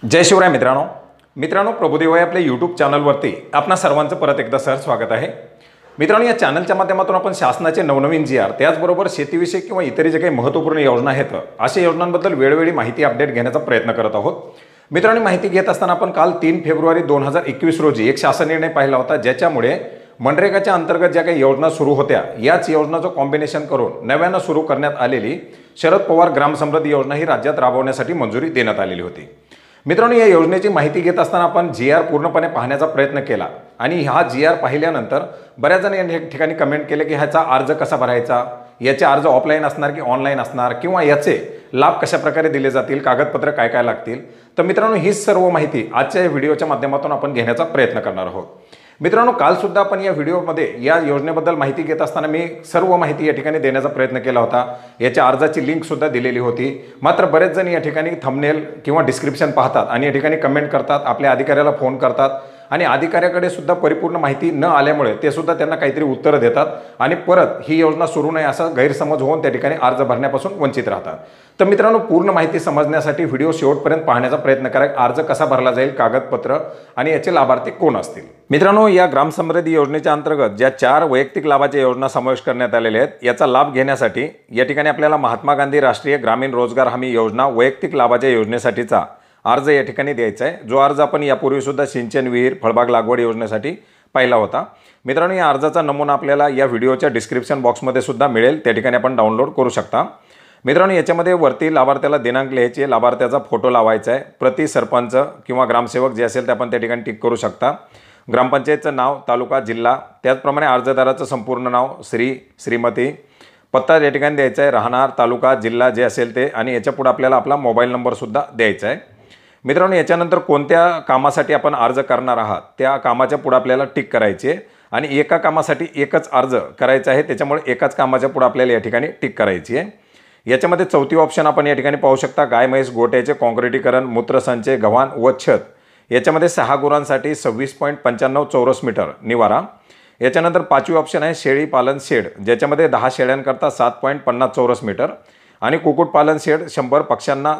जय शिवराय मित्रांनो प्रभुदेवा आपल्या यूट्यूब चॅनलवरती आपणा सर्वांचं परत एकदा स्वागत आहे। मित्रांनो, या चॅनलच्या माध्यमातून आपण शासनाचे नवनवीन जी आर त्याचबरोबर शेतीविषयी किंवा इतर जे काही महत्त्वपूर्ण योजना आहेत अशा योजनांबद्दल वेळोवेळी माहिती अपडेट घेण्याचा प्रयत्न करत आहोत। मित्रांनो, माहिती घेत असताना आपण काल 3 फेब्रुवारी 2021 रोजी एक शासन निर्णय पाहिला होता, ज्याच्यामुळे मनरेगाच्या अंतर्गत ज्या काही योजना सुरू होत्या याच योजनाचं कॉम्बिनेशन करून नव्यानं सुरू करण्यात आलेली शरद पवार ग्राम समृद्धी योजना ही राज्यात राबवण्यासाठी मंजुरी देण्यात आलेली होती। मित्रांनो, या योजनेची माहिती घेत असताना आपण GR पूर्णपणे पाहण्याचा प्रयत्न केला आणि हा GR पाहिल्यानंतर बऱ्याच जण या ठिकाणी कमेंट केले की ह्याचा अर्ज कसा भरायचा, याचे अर्ज ऑफलाईन असणार की ऑनलाईन असणार किंवा याचे लाभ कशा प्रकारे दिले जातील, कागदपत्र काय काय लागतील। तर मित्रांनो, ही सर्व माहिती आजच्या व्हिडिओच्या माध्यमातून आपण घेण्याचा प्रयत्न करणार आहोत। मित्रांनो, काल सुद्धा आपण या व्हिडिओमध्ये या योजनेबद्दल माहिती घेत असताना मी सर्व माहिती या ठिकाणी देण्याचा प्रयत्न केला होता। याच्या अर्जाची लिंक सुद्धा दिलेली होती। मात्र बरेच जण या ठिकाणी थंबनेल किंवा डिस्क्रिप्शन पाहतात आणि या ठिकाणी कमेंट करतात, आपल्या अधिकाऱ्याला फोन करतात आणि अधिकाऱ्याकडे सुद्धा परिपूर्ण माहिती न आल्यामुळे ते सुद्धा त्यांना काहीतरी उत्तर देतात आणि परत ही योजना सुरू नाही असा गैरसमज होऊन त्या ठिकाणी अर्ज भरण्यापासून वंचित राहतात। तर मित्रांनो, पूर्ण माहिती समजण्यासाठी व्हिडिओ शेवटपर्यंत पाहण्याचा प्रयत्न करा। अर्ज कसा भरला जाईल, कागदपत्र आणि याचे लाभार्थी कोण असतील। मित्रांनो, या ग्राम समृद्धी योजनेच्या अंतर्गत ज्या 4 वैयक्तिक लाभाच्या योजना समावेश करण्यात आलेल्या आहेत, याचा लाभ घेण्यासाठी या ठिकाणी आपल्याला महात्मा गांधी राष्ट्रीय ग्रामीण रोजगार हमी योजना वैयक्तिक लाभाच्या योजनेसाठीचा अर्ज या ठिकाणी द्यायचा आहे, जो अर्ज आपण यापूर्वी सुद्धा सिंचन विहीर फळबाग लागवड योजनेसाठी पाहिला होता। मित्रांनो, या अर्जाचा नमुना आपल्याला या व्हिडिओच्या डिस्क्रिप्शन बॉक्समध्ये सुद्धा मिळेल, त्या ठिकाणी आपण डाउनलोड करू शकता। मित्रांनो, याच्यामध्ये वरती लाभार्थ्याला दिनांक लिहायचे, लाभार्थ्याचा फोटो लावायचा आहे, प्रति सरपंच किंवा ग्रामसेवक जे असेल ते आपण त्या ठिकाणी टिक करू शकता। ग्रामपंचायतचं नाव, तालुका, जिल्हा, त्याचप्रमाणे अर्जदाराचं संपूर्ण नाव, श्री, श्रीमती, पत्ता या ठिकाणी द्यायचा आहे, राहणार, तालुका, जिल्हा जे असेल ते, आणि याच्या पुढे आपल्याला आपला मोबाईल नंबर सुद्धा द्यायचा आहे। मित्रांनो, याच्यानंतर कोणत्या कामासाठी आपण अर्ज करणार आहात त्या कामाच्या पुढे आपल्याला टिक करायची आहे आणि एका कामासाठी एकच अर्ज करायचा आहे, त्याच्यामुळे एकाच कामाच्या पुढे आपल्याला या ठिकाणी टिक करायची आहे। याच्यामध्ये चौथी ऑप्शन आपण या ठिकाणी पाहू शकता, गाय म्हैस गोट्याचे कॉन्क्रिटीकरण, मूत्रसंचय, गव्हाण व छत। याच्यामध्ये 6 गुरांसाठी 26.95 चौरस मीटर निवारा। याच्यानंतर 5वी ऑप्शन आहे शेळी पालन शेड, ज्याच्यामध्ये 10 शेळ्यांकरता 7.50 चौरस मीटर आणि कुक्कुटपालन शेड 100 पक्ष्यांना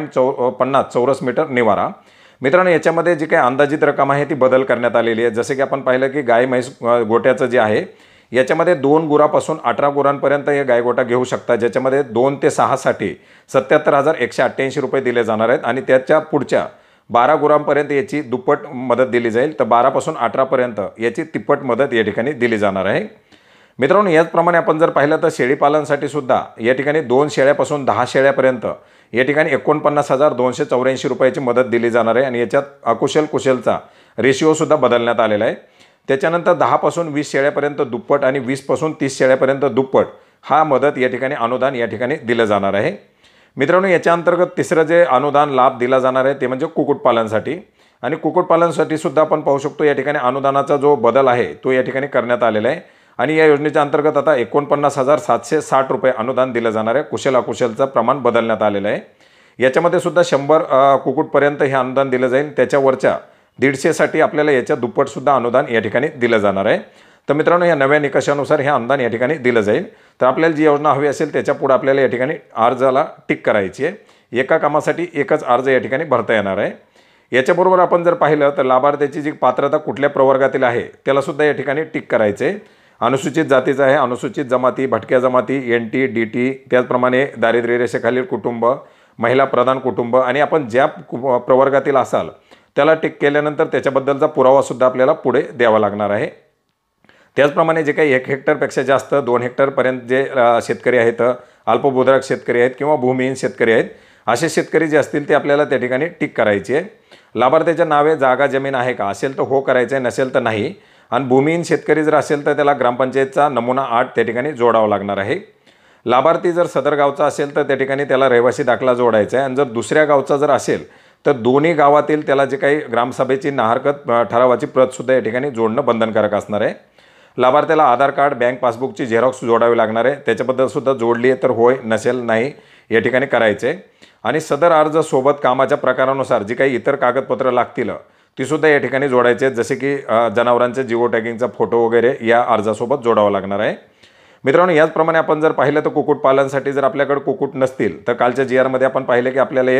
7.50 चौरस मीटर निवारा। मित्रांनो, याच्यामध्ये जी काही अंदाजित रक्कम आहे ती बदल करण्यात आलेली आहे। जसे की आपण पाहिलं की गाय म्हैस गोट्याचं जे आहे याच्यामध्ये 2 गुरापासून 18 गुरांपर्यंत हे गायगोटा घेऊ शकता, ज्याच्यामध्ये 2 ते 6 साठी 77,188 रुपये दिले जाणार आहेत आणि त्याच्या पुढच्या 12 गुरांपर्यंत याची दुप्पट मदत दिली जाईल, तर 12 पासून 18 पर्यंत याची तिप्पट मदत या ठिकाणी दिली जाणार आहे। मित्रांनो, याचप्रमाणे आपण जर पाहिलं तर शेळी पालनसाठी सुद्धा या ठिकाणी 2 शेळ्यापासून 10 शेळ्यापर्यंत या ठिकाणी 49,284 रुपयाची मदत दिली जाणार आहे आणि याच्यात अकुशल कुशलचा रेशिओ सुद्धा बदलण्यात आलेला आहे। त्याच्यानंतर 10 पासून 20 शेळ्यापर्यंत दुप्पट आणि 20 पासून 30 शेळ्यापर्यंत दुप्पट हा मदत या ठिकाणी अनुदान या ठिकाणी दिलं जाणार आहे। मित्रांनो, याच्या अंतर्गत तिसरं जे अनुदान लाभ दिला जाणार आहे ते म्हणजे कुक्कुटपालनसाठी, आणि कुक्कुटपालनसाठी सुद्धा आपण पाहू शकतो या ठिकाणी अनुदानाचा जो बदल आहे तो या ठिकाणी करण्यात आलेला आहे आणि या योजनेच्या अंतर्गत आता 49,760 रुपये अनुदान दिलं जाणार आहे। कुशल अकुशलचं प्रमाण बदलण्यात आलेलं आहे। याच्यामध्ये सुद्धा 100 कुक्कुटपर्यंत हे अनुदान दिलं जाईल, त्याच्यावरच्या 150 साठी आपल्याला याच्या दुप्पट सुद्धा अनुदान या ठिकाणी दिलं जाणार आहे। तर मित्रांनो, या नव्या निकषानुसार हे अनुदान या ठिकाणी दिलं जाईल। तर आपल्याला जी योजना हवी असेल त्याच्या पुढे आपल्याला या ठिकाणी अर्जाला टिक करायची आहे। एका कामासाठी एकच अर्ज या ठिकाणी भरता येणार आहे। याच्याबरोबर आपण जर पाहिलं तर लाभार्थ्याची जी पात्रता कुठल्या प्रवर्गातील आहे त्याला सुद्धा या ठिकाणी टिक करायचे आहे। अनुसूचित जातीचा आहे, अनुसूचित जमाती, भटक्या जमाती, NT, DT, त्याचप्रमाणे दारिद्र्य रेषेखालील कुटुंब, महिला प्रधान कुटुंब आणि आपण ज्या प्रवर्गातील असाल त्याला टिक केल्यानंतर त्याच्याबद्दलचा पुरावा सुद्धा आपल्याला पुढे द्यावा लागणार आहे। त्याचप्रमाणे जे काही 1 हेक्टरपेक्षा जास्त 2 हेक्टरपर्यंत जे शेतकरी आहेत, अल्पभूधारक शेतकरी आहेत किंवा भूमिहीन शेतकरी आहेत, असे शेतकरी जे असतील ते आपल्याला त्या ठिकाणी टिक करायची आहे। लाभार्थ्याच्या नावे जागा जमीन आहे का, असेल तर हो करायचं आहे, नसेल तर नाही। आणि भूमिहीन शेतकरी जर असेल तर त्याला ग्रामपंचायतचा नमुना 8 त्या ठिकाणी जोडावा लागणार आहे। लाभार्थी जर सदर गावचा असेल तर त्या ठिकाणी त्याला रहिवासी दाखला जोडायचा आहे आणि जर दुसऱ्या गावचा जर असेल तर दोन्ही गावातील त्याला जे काही ग्रामसभेची नाहरकत ठरावाची प्रतसुद्धा या ठिकाणी जोडणं बंधनकारक असणार आहे। लाभार्थ्याला आधार कार्ड, बँक पासबुकची झेरॉक्स जोडावी लागणार आहे, त्याच्याबद्दल सुद्धा जोडली आहे तर होय, नसेल नाही या ठिकाणी करायचे। आणि सदर अर्ज सोबत कामाच्या प्रकारानुसार जी काही इतर कागदपत्र लागतील ती सुद्धा या ठिकाणी जोडायचे आहेत, जसे की जनावरांचे जिओ टॅगिंगचा फोटो वगैरे या अर्जासोबत जोडावा लागणार आहे। मित्रांनो, याचप्रमाणे आपण जर पाहिलं तर कुक्कुटपालनसाठी जर आपल्याकडे कुक्कुट नसतील तर कालच्या GR मध्ये आपण पाहिले की आपल्याला एक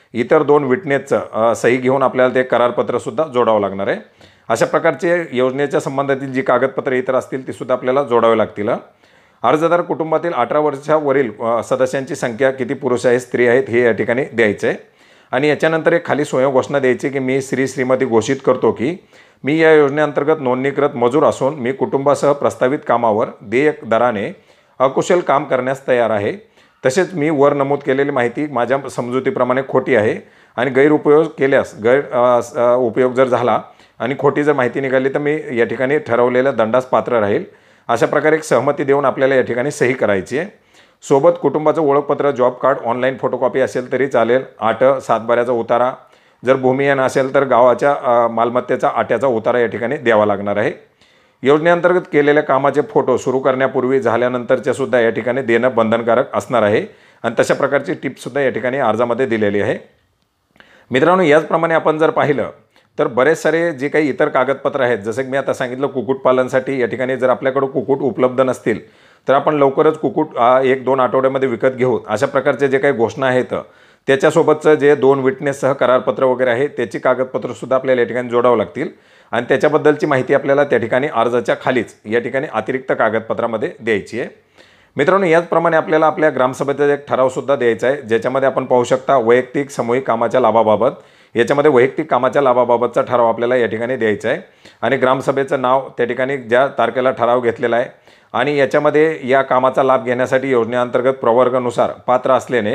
इतर 2 विटनेसचं सही घेऊन आपल्याला ते करारपत्रसुद्धा जोडावं लागणार आहे। अशा प्रकारचे योजनेच्या संबंधातील जी कागदपत्रे इतर असतील तीसुद्धा आपल्याला जोडावे लागतील। अर्जदार कुटुंबातील 18 वर्षावरील सदस्यांची संख्या किती पुरुष आहेत स्त्री आहेत हे या ठिकाणी द्यायचं आहे। आणि याच्यानंतर एक खाली स्वयं घोषणा द्यायची की मी श्रीमती घोषित करतो की मी या योजनेअंतर्गत नोंदणीकृत मजूर असून मी कुटुंबासह प्रस्तावित कामावर देयक दराने अकुशल काम करण्यास तयार आहे। तसेच मी वर नमूद केलेली माहिती माझ्या समजुतीप्रमाणे खोटी आहे आणि गैरउपयोग केल्यास उपयोग जर झाला आणि खोटी जर माहिती निघाली तर मी या ठिकाणी ठरवलेल्या दंडास पात्र राहील। अशा प्रकारे एक सहमती देऊन आपल्याला या ठिकाणी सही करायची आहे। सोबत कुटुंबाचं ओळखपत्र, जॉब कार्ड, ऑनलाईन फोटोकॉपी असेल तरी चालेल। 8 सातबाऱ्याचा उतारा, जर भूमिहीन असेल तर गावाच्या मालमत्तेचा आट्याचा उतारा या ठिकाणी द्यावा लागणार आहे। योजनेअंतर्गत केलेल्या कामाचे फोटो सुरू करण्यापूर्वी झाल्यानंतरचे सुद्धा या ठिकाणी देणं बंधनकारक असणार आहे आणि तशा प्रकारची टिप्ससुद्धा या ठिकाणी अर्जामध्ये दिलेली आहे। मित्रांनो, याचप्रमाणे आपण जर पाहिलं तर बरेच सारे जे काही इतर कागदपत्र आहेत, जसं की मी आता सांगितलं कुक्कुटपालनसाठी या ठिकाणी जर आपल्याकडे कुक्कुट उपलब्ध नसतील तर आपण लवकरच कुक्कुट 1-2 आठवड्यामध्ये विकत घेऊ, अशा प्रकारचे जे काही घोषणा आहेत त्याच्यासोबतचं जे 2 विटनेससह करारपत्र वगैरे आहे त्याची कागदपत्रसुद्धा आपल्याला या ठिकाणी जोडावं लागतील आणि त्याच्याबद्दलची माहिती आपल्याला त्या ठिकाणी अर्जाच्या खालीच या ठिकाणी अतिरिक्त कागदपत्रामध्ये द्यायची आहे। मित्रांनो, याचप्रमाणे आपल्याला आपल्या ग्रामसभेचा एक ठरावसुद्धा द्यायचा आहे, ज्याच्यामध्ये आपण पाहू शकता वैयक्तिक सामूहिक कामाच्या लाभाबाबत, याच्यामध्ये वैयक्तिक कामाच्या लाभाबाबतचा ठराव आपल्याला या ठिकाणी द्यायचा आहे आणि ग्रामसभेचं नाव त्या ठिकाणी ज्या तारखेला ठराव घेतलेला आहे आणि याच्यामध्ये या कामाचा लाभ घेण्यासाठी योजनेअंतर्गत प्रवर्गानुसार पात्र असल्याने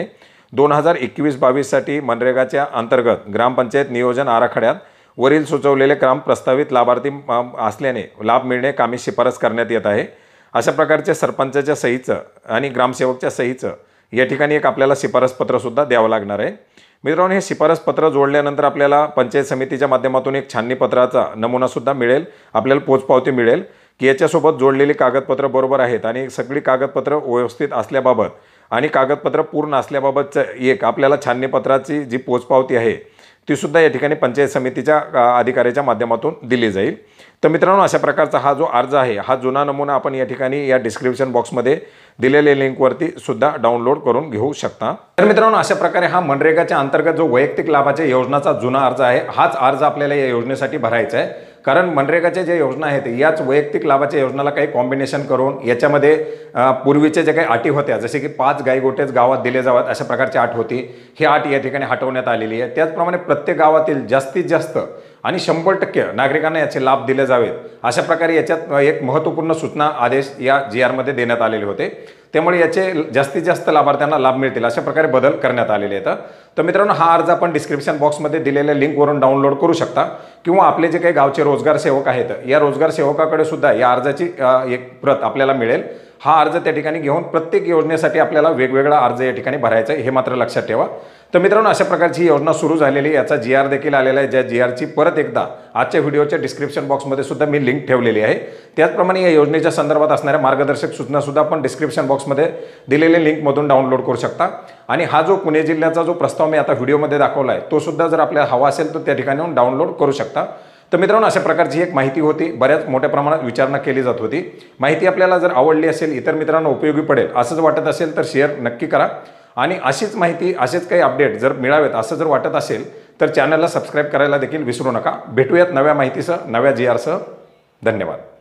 2021-22 साठी मनरेगाच्या अंतर्गत ग्रामपंचायत नियोजन आराखड्यात वरील सुचवलेले काम प्रस्तावित लाभार्थी असल्याने लाभ मिळणे कामी शिफारस करण्यात येत आहे। अशा प्रकारचे सरपंचाच्या सहीचं आणि ग्रामसेवकच्या सहीचं या ठिकाणी एक आपल्याला शिफारसपत्रसुद्धा द्यावं लागणार आहे। मित्रांनो, हे शिफारसपत्र जोडल्यानंतर आपल्याला पंचायत समितीच्या माध्यमातून एक छाननीपत्राचा नमुनासुद्धा मिळेल, आपल्याला पोचपावती मिळेल की याच्यासोबत जोडलेली कागदपत्र बरोबर आहेत आणि सगळी कागदपत्र व्यवस्थित असल्याबाबत आणि कागदपत्र पूर्ण असल्याबाबतचं एक आपल्याला छाननीपत्राची जी पोचपावती आहे तीसुद्धा या ठिकाणी पंचायत समितीच्या अधिकाऱ्याच्या माध्यमातून दिली जाईल। तर मित्रांनो, अशा प्रकारचा हा जो अर्ज आहे हा जुना नमुना आपण या ठिकाणी या डिस्क्रिप्शन बॉक्समध्ये दिलेल्या लिंकवरती सुद्धा डाउनलोड करून घेऊ शकता। तर मित्रांनो, अशा प्रकारे हा मनरेगाच्या अंतर्गत जो वैयक्तिक लाभाच्या योजनाचा जुना अर्ज आहे हाच अर्ज आपल्याला या योजनेसाठी भरायचा आहे, कारण मनरेगाच्या ज्या योजना आहेत याच वैयक्तिक लाभाच्या योजनाला काही कॉम्बिनेशन करून याच्यामध्ये पूर्वीचे जे काही अटी होत्या, जसे की 5 गायगोटेच गावात दिले जावेत अशा प्रकारची अट होती, ही अट या ठिकाणी हटवण्यात आलेली आहे। त्याचप्रमाणे प्रत्येक गावातील जास्तीत जास्त आणि 100% नागरिकांना याचे लाभ दिले जावेत अशा प्रकारे याच्यात एक महत्त्वपूर्ण सूचना आदेश या GR मध्ये देण्यात आलेले होते, त्यामुळे याचे जास्तीत जास्त लाभार्थ्यांना लाभ मिळतील अशा प्रकारे बदल करण्यात आलेले आहेत। तर मित्रांनो, हा अर्ज आपण डिस्क्रिप्शन बॉक्समध्ये दिलेल्या लिंकवरून डाउनलोड करू शकता किंवा आपले जे काही गावचे रोजगार सेवक आहेत या रोजगार सेवकाकडे सुद्धा या अर्जाची एक प्रत आपल्याला मिळेल। हा अर्ज त्या ठिकाणी घेऊन प्रत्येक योजनेसाठी आपल्याला वेगवेगळा अर्ज या ठिकाणी भरायचा आहे, हे मात्र लक्षात ठेवा। तर मित्रांनो, अशा प्रकारची योजना सुरू झालेली आहे, याचा GR देखील आलेला आहे, ज्या GRची परत एकदा आजच्या व्हिडिओच्या डिस्क्रिप्शन बॉक्समध्ये सुद्धा मी लिंक ठेवलेली आहे। त्याचप्रमाणे या योजनेच्या संदर्भात असणाऱ्या मार्गदर्शक सूचनासुद्धा आपण डिस्क्रिप्शन बॉक्समध्ये दिलेल्या लिंकमधून डाउनलोड करू शकता आणि हा जो पुणे जिल्ह्याचा जो प्रस्ताव मी आता व्हिडिओमध्ये दाखवला आहे तो सुद्धा जर आपल्याला हवा असेल तर त्या ठिकाणी डाउनलोड करू शकता। तर मित्रांनो, अशा प्रकारची एक माहिती होती, बऱ्याच मोठ्या प्रमाणात विचारणा केली जात होती। माहिती आपल्याला जर आवडली असेल, इतर मित्रांना उपयोगी पडेल असंच वाटत असेल तर शेअर नक्की करा आणि अशीच माहिती, असेच काही अपडेट जर मिळावेत असं जर वाटत असेल तर चॅनलला सबस्क्राईब करायला देखील विसरू नका। भेटूयात नव्या माहितीसह, नव्या GR सह। धन्यवाद।